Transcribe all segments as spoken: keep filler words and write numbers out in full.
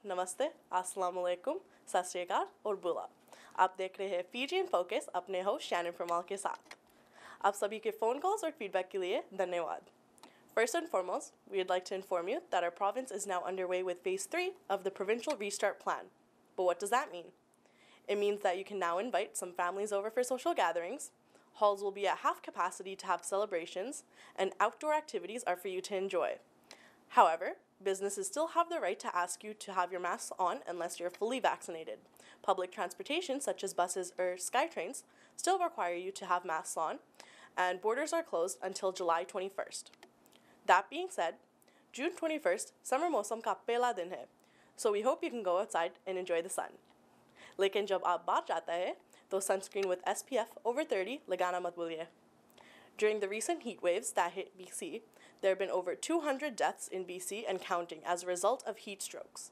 नमस्ते, अस्सलाम वालेकुम, सत श्री अकाल और बुला। आप देख रहे हैं फीजी इन फोकस अपने होस्ट शैनन फरमाल के साथ। आप सभी के फ़ोन कॉल्स और फीडबैक के लिए धन्यवाद। First and foremost, we'd like to inform you that our province is now underway with Phase three of the Provincial Restart Plan. But what does that mean? It means that you can now invite some families over for social gatherings, halls will be at half capacity to have celebrations, and outdoor activities are for you to enjoy. However, businesses still have the right to ask you to have your masks on unless you're fully vaccinated. Public transportation, such as buses or SkyTrains, still require you to have masks on, and borders are closed until July twenty-first. That being said, June twenty-first, summer मौसम का पहला दिन है, so we hope you can go outside and enjoy the sun. लेकिन जब आप बाहर जाता है, तो sunscreen with S P F over thirty लगाना मत भूलिए. During the recent heat waves that hit B C, there have been over two hundred deaths in B C and counting as a result of heat strokes.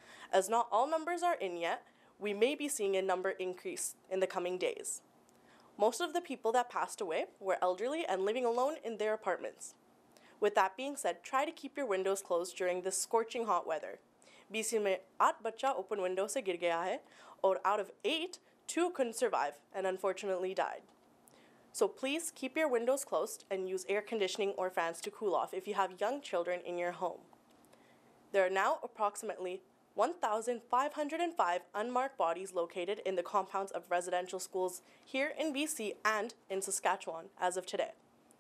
As not all numbers are in yet, we may be seeing a number increase in the coming days. Most of the people that passed away were elderly and living alone in their apartments. With that being said, try to keep your windows closed during this scorching hot weather. B C में आठ बच्चा open window से गिर गया है, और out of eight, two couldn't survive and unfortunately died. So please keep your windows closed and use air conditioning or fans to cool off if you have young children in your home. There are now approximately one thousand five hundred five unmarked bodies located in the compounds of residential schools here in B C and in Saskatchewan as of today.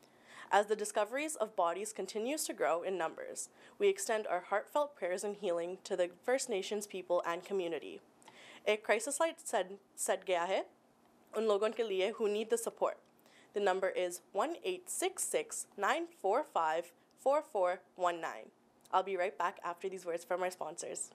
As the discoveries of bodies continues to grow in numbers, we extend our heartfelt prayers and healing to the First Nations people and community. A crisis light said said गया है उन लोगों के लिए who need the support. The number is one eight six six, nine four five, four four one nine. I'll be right back after these words from our sponsors.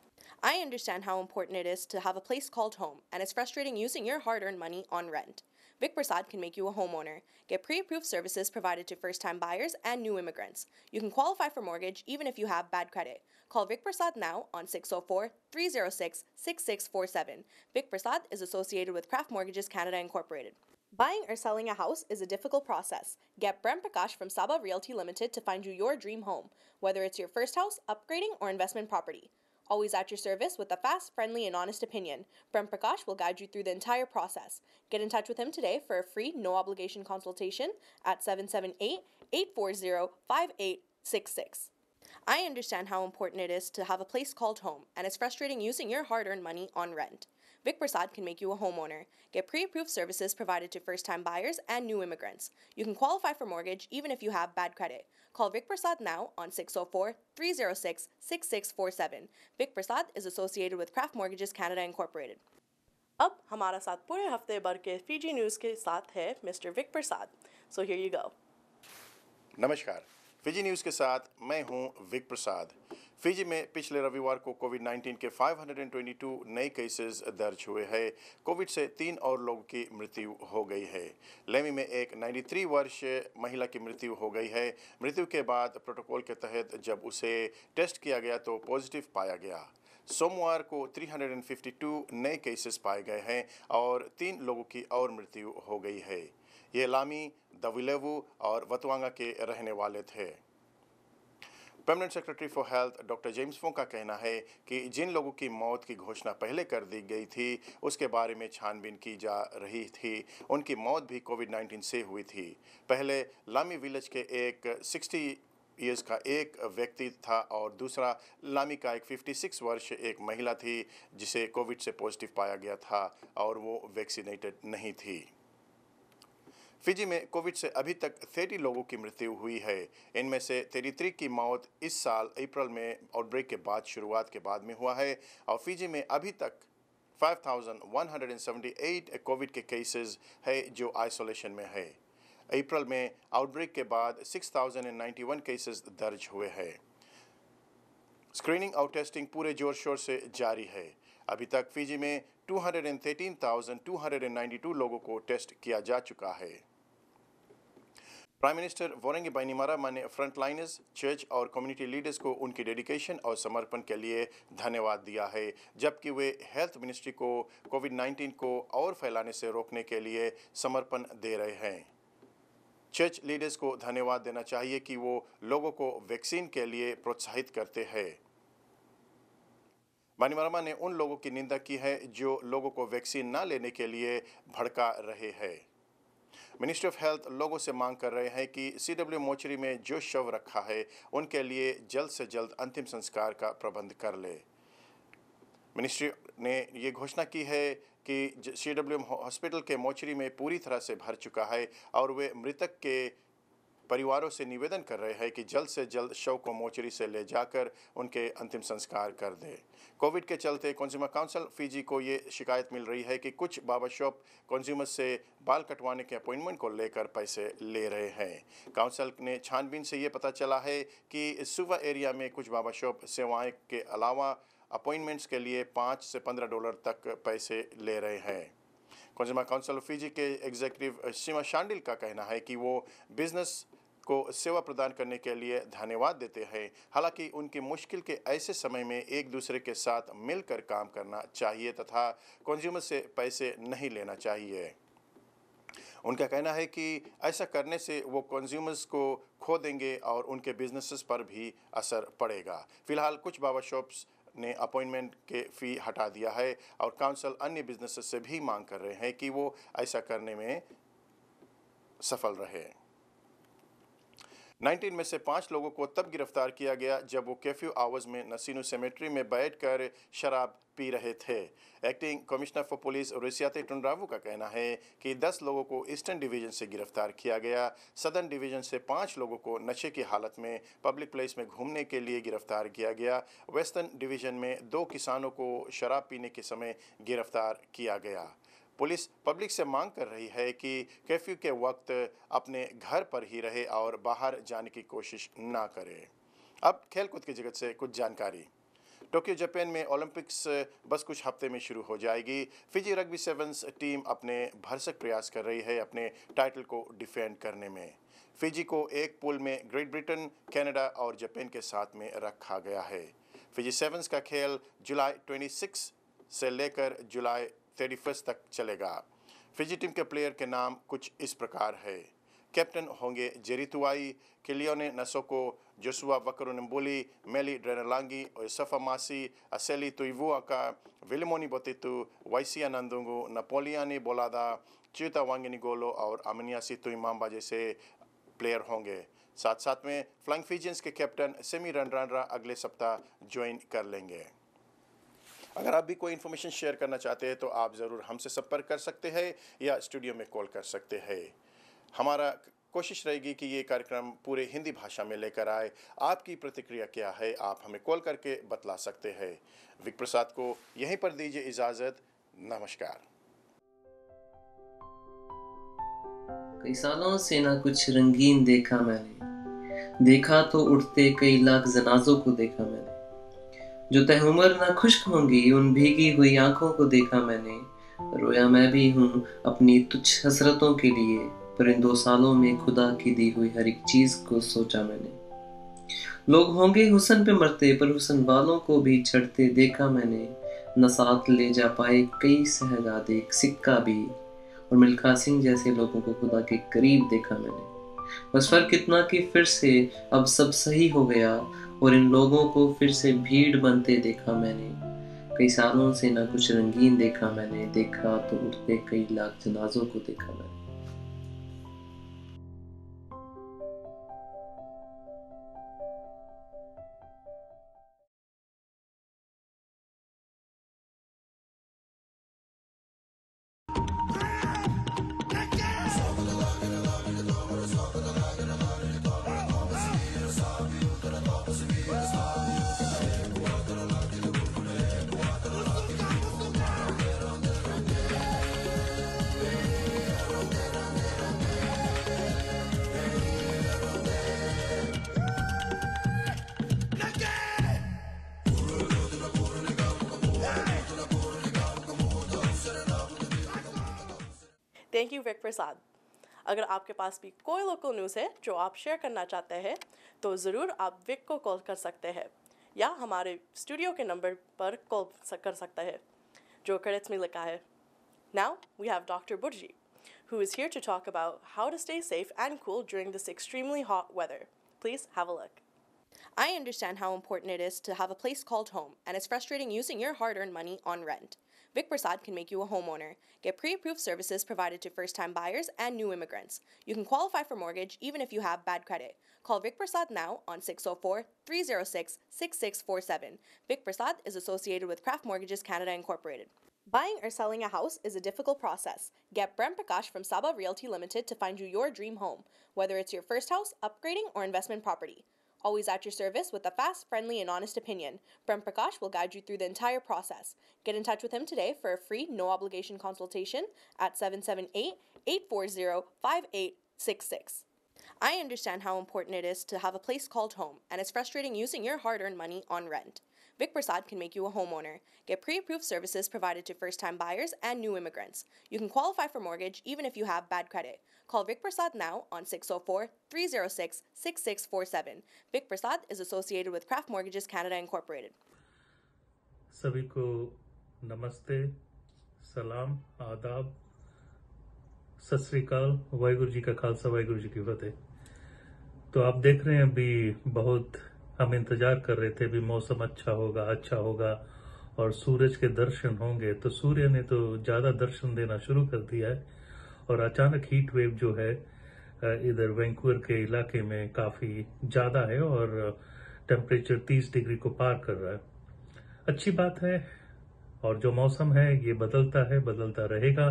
I understand how important it is to have a place called home, and it's frustrating using your hard-earned money on rent. Vic Prasad can make you a homeowner. Get pre-approved services provided to first-time buyers and new immigrants. You can qualify for mortgage even if you have bad credit. Call Vic Prasad now on six oh four, three oh six, six six four seven. Vic Prasad is associated with Craft Mortgages Canada Incorporated. Buying or selling a house is a difficult process. Get Prem Prakash from Saba Realty Limited to find you your dream home, whether it's your first house, upgrading, or investment property. Always at your service with a fast, friendly, and honest opinion. Prem Prakash will guide you through the entire process. Get in touch with him today for a free, no-obligation consultation at seven seven eight, eight four zero, five eight six six. I understand how important it is to have a place called home, and it's frustrating using your hard-earned money on rent. Vic Prasad can make you a homeowner. Get pre-approved services provided to first-time buyers and new immigrants. You can qualify for mortgage even if you have bad credit. Call Vic Prasad now on six oh four, three oh six, six six four seven. Vic Prasad is associated with Craft Mortgages Canada Incorporated. अब हमारा साथ पूरे हफ्ते भर के Fiji news के साथ है mister Vik Prasad. So here you go. नमस्कार, फीजी न्यूज़ के साथ मैं हूं विक प्रसाद. फिजी में पिछले रविवार को कोविड नाइन्टीन के पाँच सौ बाईस नए केसेस दर्ज हुए हैं. कोविड से तीन और लोगों की मृत्यु हो गई है. लेमी में एक तिरानवे वर्ष महिला की मृत्यु हो गई है. मृत्यु के बाद प्रोटोकॉल के तहत जब उसे टेस्ट किया गया तो पॉजिटिव पाया गया. सोमवार को तीन सौ बावन नए केसेस पाए गए हैं और तीन लोगों की और मृत्यु हो गई है. ये लामी, दविलेवु और वतवांगा के रहने वाले थे. Permanent secretary for health doctor James Fong का कहना है कि जिन लोगों की मौत की घोषणा पहले कर दी गई थी उसके बारे में छानबीन की जा रही थी. उनकी मौत भी कोविड नाइन्टीन से हुई थी. पहले लामी विलेज के एक साठ इयर्स का एक व्यक्ति था और दूसरा लामी का एक छप्पन वर्ष एक महिला थी जिसे कोविड से पॉजिटिव पाया गया था और वो वैक्सीनेटेड नहीं थी. फिजी में कोविड से अभी तक तीस लोगों की मृत्यु हुई है. इनमें से तैंतीस की मौत इस साल अप्रैल में आउटब्रेक के बाद शुरुआत के बाद में हुआ है और फिजी में अभी तक पाँच हज़ार एक सौ अठहत्तर कोविड के केसेस है जो आइसोलेशन में है. अप्रैल में आउटब्रेक के बाद छह हज़ार इक्यानवे केसेस दर्ज हुए हैं. स्क्रीनिंग और टेस्टिंग पूरे जोर शोर से जारी है. अभी तक फिजी में दो सौ तेरह हज़ार दो सौ बानवे लोगों को टेस्ट किया जा चुका है. प्राइम मिनिस्टर वोरेंगे बाइनीमारामा ने फ्रंटलाइनर्स, चर्च और कम्युनिटी लीडर्स को उनकी डेडिकेशन और समर्पण के लिए धन्यवाद दिया है, जबकि वे हेल्थ मिनिस्ट्री को कोविड नाइन्टीन को और फैलाने से रोकने के लिए समर्पण दे रहे हैं. चर्च लीडर्स को धन्यवाद देना चाहिए कि वो लोगों को वैक्सीन के लिए प्रोत्साहित करते हैं. बानीमरमा ने उन लोगों की निंदा की है जो लोगों को वैक्सीन न लेने के लिए भड़का रहे हैं। मिनिस्ट्री ऑफ हेल्थ लोगों से मांग कर रहे हैं कि सीडब्ल्यू मोचरी में जो शव रखा है उनके लिए जल्द से जल्द अंतिम संस्कार का प्रबंध कर ले। मिनिस्ट्री ने ये घोषणा की है कि सीडब्ल्यू हॉस्पिटल के मोचरी में पूरी तरह से भर चुका है और वे मृतक के परिवारों से निवेदन कर रहे हैं कि जल्द से जल्द शव को मोचरी से ले जाकर उनके अंतिम संस्कार कर दें। कोविड के चलते कंज्यूमर काउंसिल फिजी को ये शिकायत मिल रही है कि कुछ बार्बर शॉप कंज्यूमर से बाल कटवाने के अपॉइंटमेंट को लेकर पैसे ले रहे हैं। काउंसिल ने छानबीन से ये पता चला है कि सुवा एरिया में कुछ बार्बर शॉप सेवाएं के अलावा अपॉइंटमेंट्स के लिए पाँच से पंद्रह डॉलर तक पैसे ले रहे हैं। कंज्यूमर काउंसिल फिजी के एग्जीक्यूटिव सीमा शांडिल का कहना है कि वो बिजनेस को सेवा प्रदान करने के लिए धन्यवाद देते हैं। हालांकि उनकी मुश्किल के ऐसे समय में एक दूसरे के साथ मिलकर काम करना चाहिए तथा कंज्यूमर से पैसे नहीं लेना चाहिए। उनका कहना है कि ऐसा करने से वो कंज्यूमर्स को खो देंगे और उनके बिजनेसेस पर भी असर पड़ेगा। फिलहाल कुछ बार्बर शॉप्स ने अपॉइंटमेंट के फ़ी हटा दिया है और काउंसिल अन्य बिजनेसेस से भी मांग कर रहे हैं कि वो ऐसा करने में सफल रहे। उन्नीस में से पाँच लोगों को तब गिरफ्तार किया गया जब वो कर्फ्यू आवर्स में नसीनु सेमेट्री में बैठकर शराब पी रहे थे। Acting commissioner for police Rusiate Tudravu का कहना है कि दस लोगों को ईस्टर्न डिवीजन से गिरफ्तार किया गया। सदर्न डिवीजन से पाँच लोगों को नशे की हालत में पब्लिक प्लेस में घूमने के लिए गिरफ्तार किया गया। वेस्टर्न डिवीजन में दो किसानों को शराब पीने के समय गिरफ्तार किया गया। पुलिस पब्लिक से मांग कर रही है कि कर्फ्यू के वक्त अपने घर पर ही रहे और बाहर जाने की कोशिश ना करे। अब खेलकूद की जगत से कुछ जानकारी। टोक्यो जापान में ओलंपिक्स बस कुछ हफ्ते में शुरू हो जाएगी। फिजी रग्बी सेवन्स टीम अपने भरसक प्रयास कर रही है अपने टाइटल को डिफेंड करने में। फिजी को एक पूल में ग्रेट ब्रिटेन, कनाडा और जापान के साथ में रखा गया है। फिजी सेवन्स का खेल जुलाई छब्बीस से लेकर जुलाई इकतीस तक चलेगा। फिजी टीम के प्लेयर के नाम कुछ इस प्रकार है। कैप्टन होंगे जेरी तुआई, किलियोने नसोको, जोसुआ वकरुनम्बुली, मेली ड्रेनलांगी, ओसफा मासी, असेली तुइवुआका, विलिमोनी बोतितु, वाइसिया नंदुंगु, नपोलियानी बोलादा, च्यूता वांगिनिगोलो और अमनियासी तुइमाम्बा जैसे प्लेयर होंगे। साथ साथ में फ्लाइंग फिजियंस के कैप्टन सेमी रनरानरा अगले सप्ताह ज्वाइन कर लेंगे। अगर आप भी कोई इन्फॉर्मेशन शेयर करना चाहते हैं तो आप ज़रूर हमसे संपर्क कर सकते हैं या स्टूडियो में कॉल कर सकते हैं। हमारा कोशिश रहेगी कि ये कार्यक्रम पूरे हिंदी भाषा में लेकर आए। आपकी प्रतिक्रिया क्या है, आप हमें कॉल करके बतला सकते हैं। विक प्रसाद को यहीं पर दीजिए इजाज़त। नमस्कार। कई सालों से ना कुछ रंगीन देखा मैंने, देखा तो उठते कई लाख जनाजों को देखा मैंने, जो तहउम्र ना खुश्क होंगी उन भीगी हुई आंखों को देखा मैंने। रोया मैं भी हूँ अपनी तुच्छ हसरतों के लिए, पर इन दो सालों में खुदा की दी हुई हर एक चीज को सोचा मैंने। लोग होंगे हुस्न पे मरते पर हुस्न वालों को भी छड़ते देखा मैंने। न साथ ले जा पाए कई शहजादे एक सिक्का भी, और मिल्खा सिंह जैसे लोगों को खुदा के करीब देखा मैंने। बस फर्क इतना कि फिर से अब सब सही हो गया और इन लोगों को फिर से भीड़ बनते देखा मैंने। कई सालों से ना कुछ रंगीन देखा मैंने, देखा तो उठते कई लाख जनाजों को देखा मैंने। Thank you Vik Prasad. अगर आपके पास भी कोई लोकल न्यूज़ है जो आप शेयर करना चाहते हैं तो ज़रूर आप विक को कॉल कर सकते हैं या हमारे स्टूडियो के नंबर पर कॉल कर सकते हैं जो क्रेडिट्स में लिखा है। Now we have Doctor Burji, who is here to talk about how to stay safe and cool during this extremely hot weather. Please have a look. I understand how important it is to have a place called home, and it's frustrating using your hard-earned money on rent. Vic Prasad can make you a homeowner. Get pre-approved services provided to first-time buyers and new immigrants. You can qualify for mortgage even if you have bad credit. Call Vic Prasad now on six oh four, three oh six, six six four seven. Vic Prasad is associated with Craft Mortgages Canada Incorporated. Buying or selling a house is a difficult process. Get Prem Prakash from Saba Realty Limited to find you your dream home, whether it's your first house, upgrading, or investment property. Always at your service with a fast, friendly, and honest opinion. Prem Prakash will guide you through the entire process. Get in touch with him today for a free, no-obligation consultation at seven seven eight, eight four zero, five eight six six. I understand how important it is to have a place called home, and it's frustrating using your hard-earned money on rent. Vic Prasad can make you a homeowner. Get pre-approved services provided to first-time buyers and new immigrants. You can qualify for mortgage even if you have bad credit. Call Vic Prasad now on six oh four, three oh six, six six four seven. Vic Prasad is associated with Craft Mortgages Canada Incorporated. सभी को नमस्ते, सलाम, आदाब, सत श्री अकाल, वाहिगुरु जी का खालसा, वाहिगुरु जी की फतेह। तो आप देख रहे हैं अभी बहुत हम इंतजार कर रहे थे, भी मौसम अच्छा होगा अच्छा होगा और सूरज के दर्शन होंगे। तो सूर्य ने तो ज्यादा दर्शन देना शुरू कर दिया है और अचानक हीट वेव जो है इधर वैंकूवर के इलाके में काफी ज्यादा है और टेम्परेचर तीस डिग्री को पार कर रहा है। अच्छी बात है, और जो मौसम है ये बदलता है, बदलता रहेगा।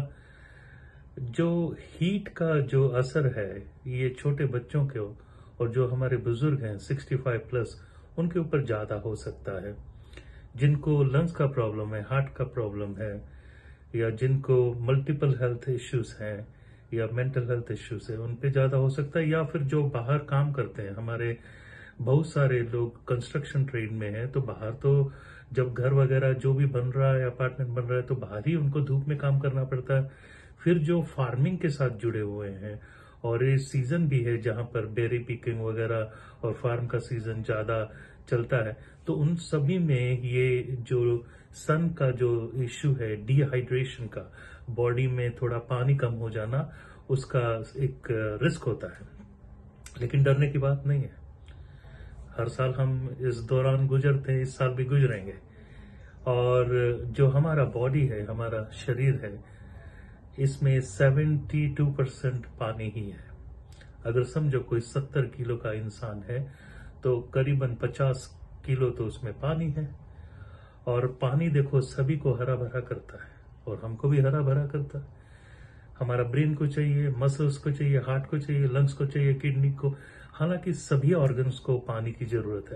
जो हीट का जो असर है ये छोटे बच्चों के और जो हमारे बुजुर्ग हैं पैंसठ प्लस उनके ऊपर ज्यादा हो सकता है। जिनको लंग्स का प्रॉब्लम है, हार्ट का प्रॉब्लम है, या जिनको मल्टीपल हेल्थ इश्यूज हैं या मेंटल हेल्थ इश्यूज है, उन पे ज्यादा हो सकता है। या फिर जो बाहर काम करते हैं, हमारे बहुत सारे लोग कंस्ट्रक्शन ट्रेड में हैं, तो बाहर तो जब घर वगैरह जो भी बन रहा है, अपार्टमेंट बन रहा है, तो बाहर ही उनको धूप में काम करना पड़ता है। फिर जो फार्मिंग के साथ जुड़े हुए हैं, और ये सीजन भी है जहां पर बेरी पिकिंग वगैरह और फार्म का सीजन ज्यादा चलता है, तो उन सभी में ये जो सन का जो इश्यू है, डिहाइड्रेशन का, बॉडी में थोड़ा पानी कम हो जाना, उसका एक रिस्क होता है। लेकिन डरने की बात नहीं है। हर साल हम इस दौरान गुजरते हैं, इस साल भी गुजरेंगे। और जो हमारा बॉडी है, हमारा शरीर है, इसमें बहत्तर परसेंट पानी ही है। अगर समझो कोई सत्तर किलो का इंसान है तो करीबन पचास किलो तो उसमें पानी है। और पानी देखो सभी को हरा भरा करता है और हमको भी हरा भरा करता है। हमारा ब्रेन को चाहिए, मसल्स को चाहिए, हार्ट को चाहिए, लंग्स को चाहिए, किडनी को, हालांकि सभी ऑर्गन्स को पानी की जरूरत है।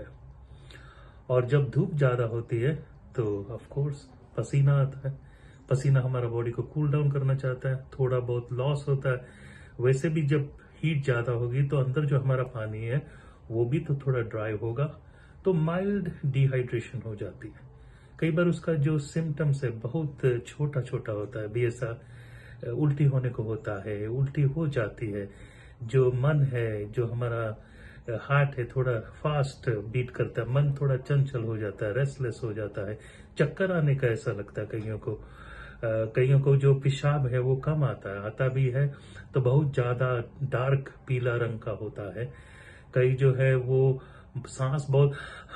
और जब धूप ज्यादा होती है तो ऑफ कोर्स पसीना आता है। पसीना हमारा बॉडी को कूल डाउन करना चाहता है, थोड़ा बहुत लॉस होता है। वैसे भी जब हीट ज्यादा होगी तो अंदर जो हमारा पानी है वो भी तो थोड़ा ड्राई होगा, तो माइल्ड डिहाइड्रेशन हो जाती है। कई बार उसका जो सिम्टम्स है बहुत छोटा छोटा होता है, भी ऐसा उल्टी होने को होता है, उल्टी हो जाती है। जो मन है, जो हमारा हार्ट है, थोड़ा फास्ट बीट करता है, मन थोड़ा चंचल हो जाता है, रेस्टलेस हो जाता है, चक्कर आने का ऐसा लगता है कईयों को। Uh, कईयों को जो पेशाब है वो कम आता है, आता भी है तो बहुत ज्यादा डार्क पीला रंग का होता है। कई जो है वो सांस बहुत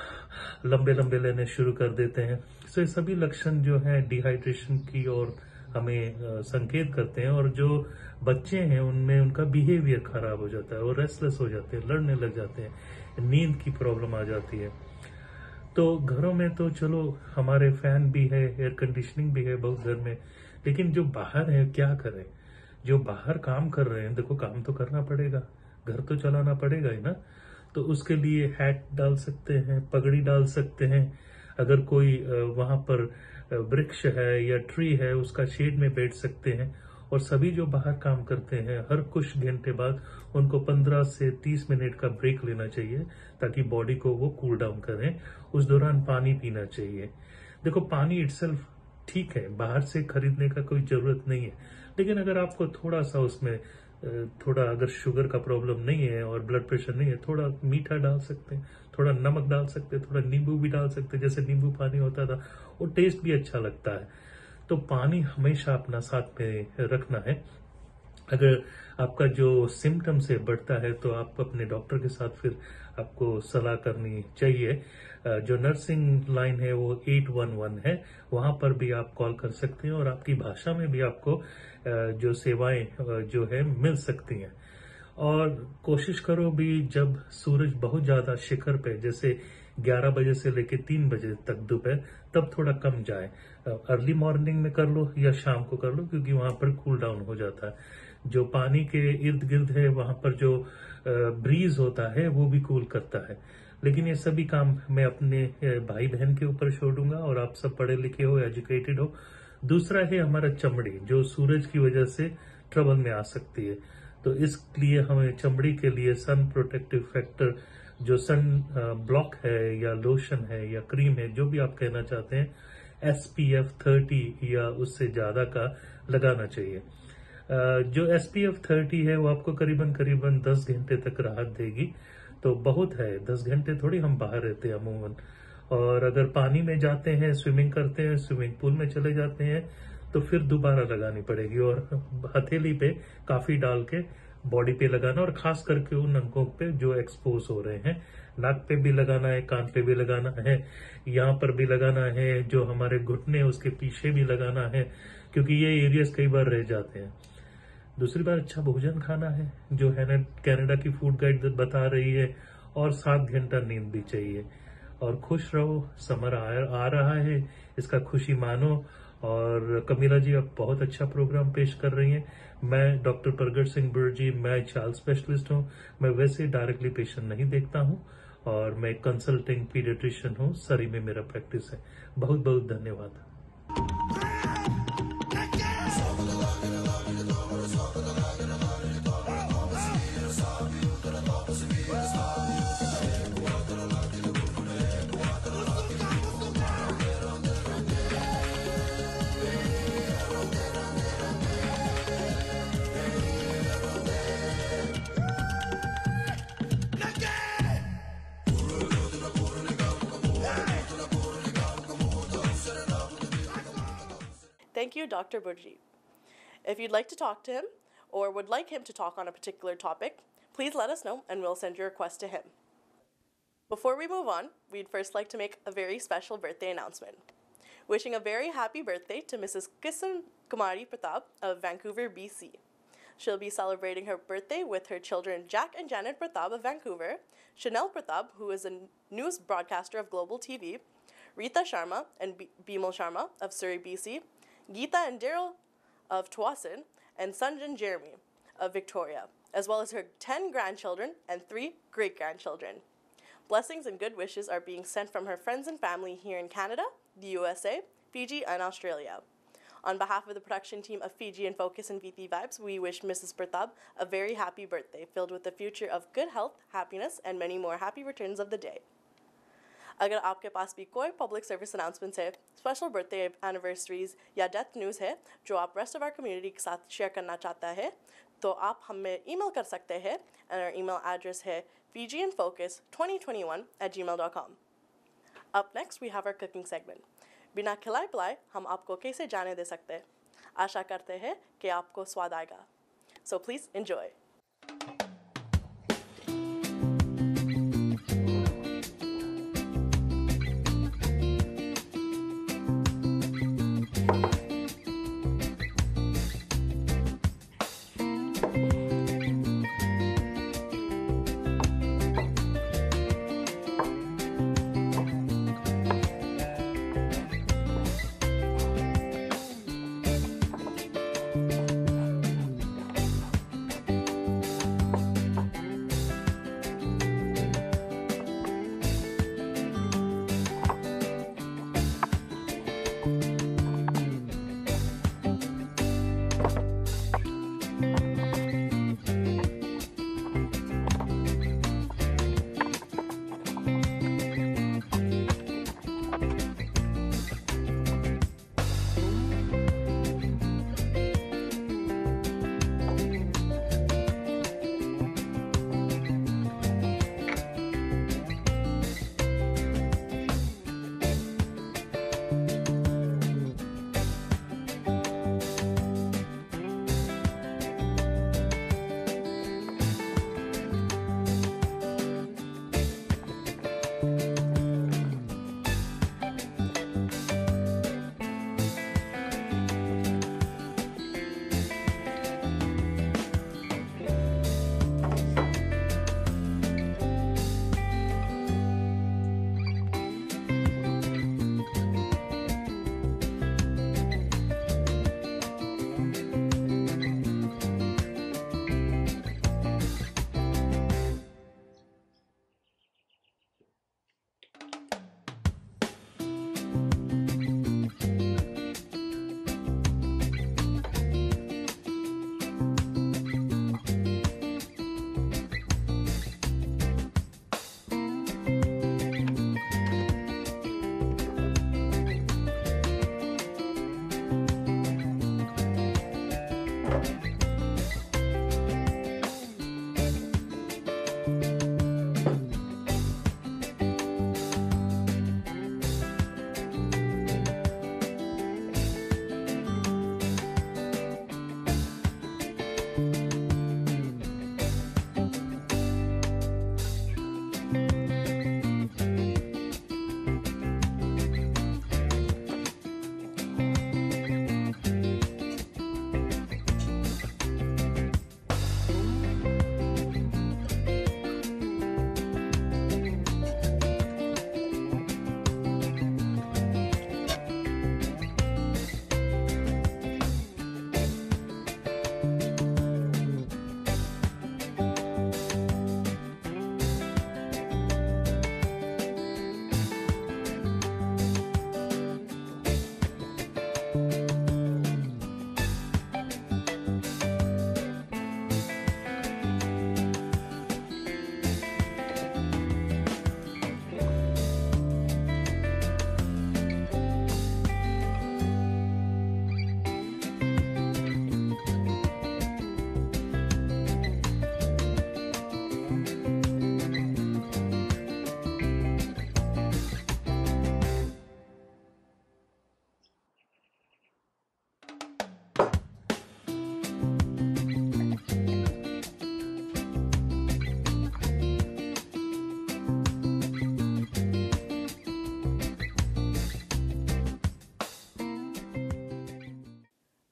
लंबे लंबे लेने शुरू कर देते हैं। तो ये सभी लक्षण जो है डिहाइड्रेशन की ओर हमें uh, संकेत करते हैं। और जो बच्चे हैं उनमें उनका बिहेवियर खराब हो जाता है, वो रेस्टलेस हो जाते हैं, लड़ने लग जाते हैं, नींद की प्रॉब्लम आ जाती है। तो घरों में तो चलो हमारे फैन भी है, एयर कंडीशनिंग भी है बहुत घर में, लेकिन जो बाहर है क्या करें? जो बाहर काम कर रहे हैं, देखो काम तो करना पड़ेगा, घर तो चलाना पड़ेगा ही ना। तो उसके लिए हैट डाल सकते हैं, पगड़ी डाल सकते हैं। अगर कोई वहां पर वृक्ष है या ट्री है, उसका शेड में बैठ सकते हैं। और सभी जो बाहर काम करते हैं, हर कुछ घंटे बाद उनको पंद्रह से तीस मिनट का ब्रेक लेना चाहिए ताकि बॉडी को वो कूल डाउन करें। उस दौरान पानी पीना चाहिए। देखो पानी इटसेल्फ ठीक है, बाहर से खरीदने का कोई जरूरत नहीं है, लेकिन अगर आपको थोड़ा सा उसमें थोड़ा अगर शुगर का प्रॉब्लम नहीं है और ब्लड प्रेशर नहीं है, थोड़ा मीठा डाल सकते हैं, थोड़ा नमक डाल सकते हैं, थोड़ा नींबू भी डाल सकते हैं, जैसे नींबू पानी होता था, वो टेस्ट भी अच्छा लगता है। तो पानी हमेशा अपना साथ में रखना है। अगर आपका जो सिम्टम्स है बढ़ता है तो आप अपने डॉक्टर के साथ फिर आपको सलाह करनी चाहिए। अ, जो नर्सिंग लाइन है वो एट वन वन है, वहां पर भी आप कॉल कर सकते हैं और आपकी भाषा में भी आपको अ, जो सेवाएं अ, जो है मिल सकती हैं। और कोशिश करो भी जब सूरज बहुत ज्यादा शिखर पे जैसे ग्यारह बजे से लेकर तीन बजे तक दोपहर, तब थोड़ा कम जाए। अर्ली मॉर्निंग में कर लो या शाम को कर लो, क्योंकि वहां पर कूल डाउन हो जाता है। जो पानी के इर्द गिर्द है वहां पर जो ब्रीज होता है वो भी कूल करता है। लेकिन ये सभी काम मैं अपने भाई बहन के ऊपर छोड़ दूंगा, और आप सब पढ़े लिखे हो, एजुकेटेड हो। दूसरा है हमारा चमड़ी, जो सूरज की वजह से ट्रबल में आ सकती है। तो इसलिए हमें चमड़ी के लिए सन प्रोटेक्टिव फैक्टर, जो सन ब्लॉक है या लोशन है या क्रीम है, जो भी आप कहना चाहते हैं, एस पी एफ थर्टी या उससे ज्यादा का लगाना चाहिए। जो एस पी एफ थर्टी है वो आपको करीबन करीबन दस घंटे तक राहत देगी, तो बहुत है। दस घंटे थोड़ी हम बाहर रहते हैं अमूमन। और अगर पानी में जाते हैं, स्विमिंग करते हैं, स्विमिंग पूल में चले जाते हैं, तो फिर दोबारा लगानी पड़ेगी। और हथेली पे काफी डाल के बॉडी पे लगाना, और खास करके उन अंगों पे जो एक्सपोज हो रहे हैं। नाक पे भी लगाना है, कान पे भी लगाना है, यहाँ पर भी लगाना है, जो हमारे घुटने उसके पीछे भी लगाना है, क्योंकि ये एरियाज कई बार रह जाते हैं। दूसरी बार अच्छा भोजन खाना है, जो है ना कनाडा की फूड गाइड बता रही है, और सात घंटा नींद भी चाहिए। और खुश रहो, समर आ, आ रहा है, इसका खुशी मानो। और कमीला जी, आप बहुत अच्छा प्रोग्राम पेश कर रही हैं। मैं डॉक्टर प्रगट सिंह बुर्जी, मैं चाइल्ड स्पेशलिस्ट हूँ। मैं वैसे डायरेक्टली पेशेंट नहीं देखता हूँ, और मैं कंसल्टिंग पीडियाट्रिशियन हूँ। सरी में मेरा प्रैक्टिस है। बहुत बहुत धन्यवाद। Thank you, Doctor Burji. If you'd like to talk to him or would like him to talk on a particular topic, please let us know and we'll send your request to him. Before we move on, we'd first like to make a very special birthday announcement. Wishing a very happy birthday to Missus Kisan Kumari Pratap of Vancouver, B C. She'll be celebrating her birthday with her children Jack and Janet Pratap of Vancouver, Chanel Pratap, who is a news broadcaster of Global T V, Rita Sharma and B- Bimal Sharma of Surrey, B C, Geeta and Daryl of Tawasin, and Sanjan Jeremy of Victoria, as well as her ten grandchildren and three great-grandchildren. Blessings and good wishes are being sent from her friends and family here in Canada, the U S A, Fiji, and Australia. On behalf of the production team of Fiji in Focus and V T Vibes, we wish Missus Pratap a very happy birthday, filled with the future of good health, happiness, and many more happy returns of the day. अगर आपके पास भी कोई public service announcements है, special birthday anniversaries या death news है जो आप रेस्ट ऑफ आवर कम्युनिटी के साथ शेयर करना चाहता है, तो आप हमें ईमेल कर सकते हैं। एंड आवर ईमेल एड्रेस है fijianfocus twenty twenty-one at gmail dot com. Up next, we have our cooking segment. बिना खिलाए पिलाए हम आपको कैसे जाने दे सकते हैं। आशा करते हैं कि आपको स्वाद आएगा। So please enjoy.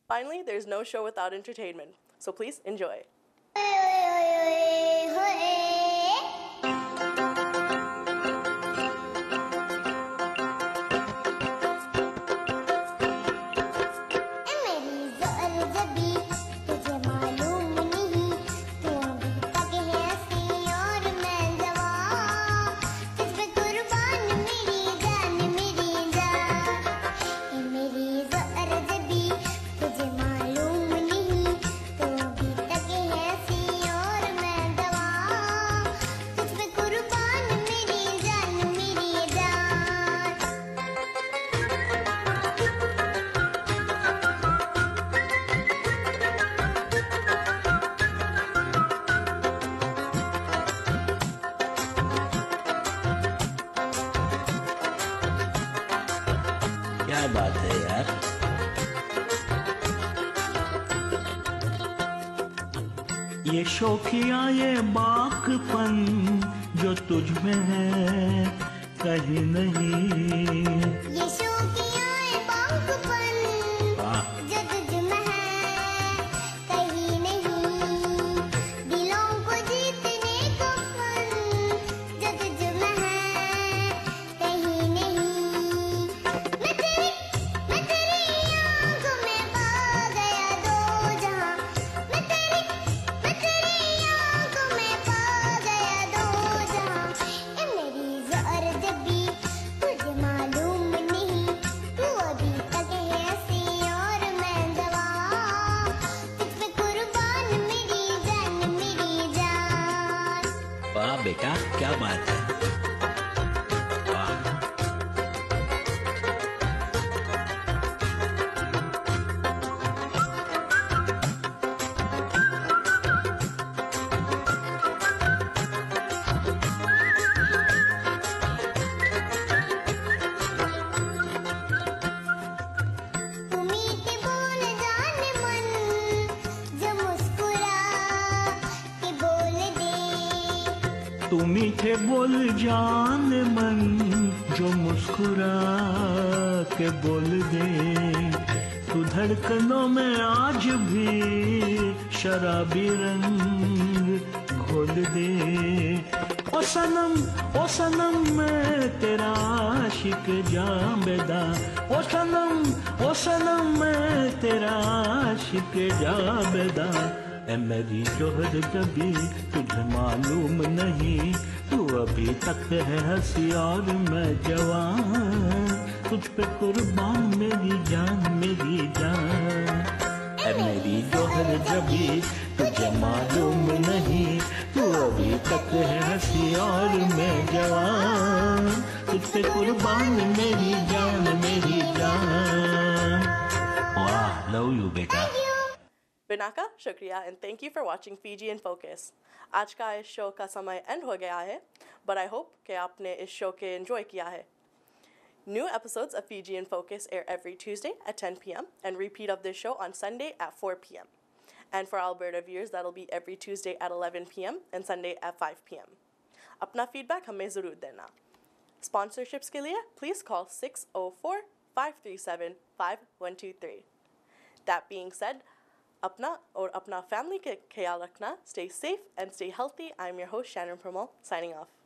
Finally, there's no show without entertainment, so please enjoy. क्या बात है यार। ये शौकिया ये बाकपन जो तुझ में है कहीं नहीं। ये शौकिया ये बाकपन जो तुझ में है कहीं नहीं। दिलों को जीतने का फन जो तुझ में है कहीं नहीं। मैं तेरी मैं तेरी आंखों में पा गया दो जहां। मैं तेरी मैं तेरी आंखों में पा गया दो जहां। ए मेरी ज़हर जबी तुझे मालूम नहीं। तू अभी तक है हंसी और मैं दवा। तुझ पे कुर्बान मेरी जान मेरी जान। वाह बेटा क्या बात है। वाह तू मीठे बोल जाने मन जो मुस्कुरा के बोल दे। तू मीठे बोल जान मन जो मुस्कुरा के बोल दे। तू धड़कनों में आज भी शराबी रंग घोल दे। ओ सनम ओ सनम मैं तेरा आशिक जावेदा। ओ सनम ओ सनम मैं तेरा आशिक जावेदा। ए मेरी जोहर जबी तुझे मालूम नहीं। तू अभी तक है हंसी और मैं जवान। तुझ पे कुर्बान मेरी जान मेरी जान। ए मेरी जोहर जबी तुझे मालूम नहीं। तू अभी तक है हंसी और मैं जवान। तुझ पे कुर्बान मेरी जान मेरी जान। वाह लव यू बेटा। बिनाका शुक्रिया and thank you for watching Fiji in focus. आज का इस शो का समय एंड हो गया है, बट आई होप कि आपने इस शो के एंजॉय किया है। New episodes of Fiji in Focus air every Tuesday at ten p.m. and repeat of this show on Sunday at four p.m. And for Alberta viewers, that'll be every Tuesday at eleven p.m. and Sunday at five p.m. अपना feedback हमें ज़रूर देना। Sponsorships के लिए please call six oh four, five three seven, five one two three. That being said, अपना और अपना family के ख्याल रखना. Stay safe and stay healthy. I'm your host Shannon Permal signing off.